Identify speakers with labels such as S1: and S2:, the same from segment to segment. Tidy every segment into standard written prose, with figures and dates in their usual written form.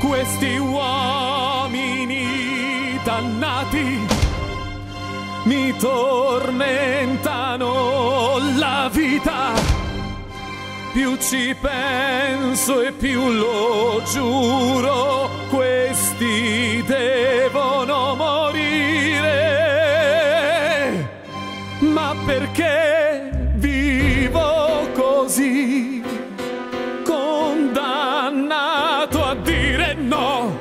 S1: questi uomini dannati mi tormentano la vita. Più ci penso e più lo giuro, questi devono morire. Ma perché vivo così, condannato a dire no,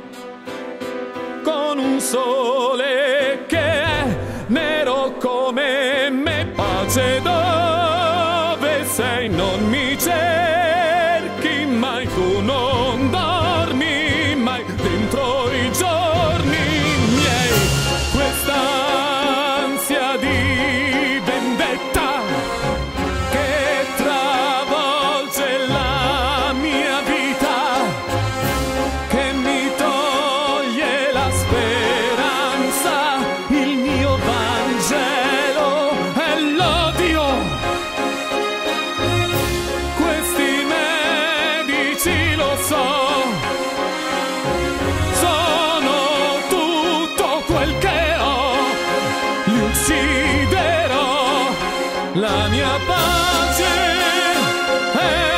S1: con un sole che è nero come me? Pace, dove sei? Non mi cerchi mai, tu non dormi mai dentro i giorni miei. Quest'ansia di vendetta che travolge la mia vita, che mi toglie la speranza, il mio Vangelo è l'odio. Questi medici, lo so, sono tutto quel che ho. Li ucciderò, la mia pace è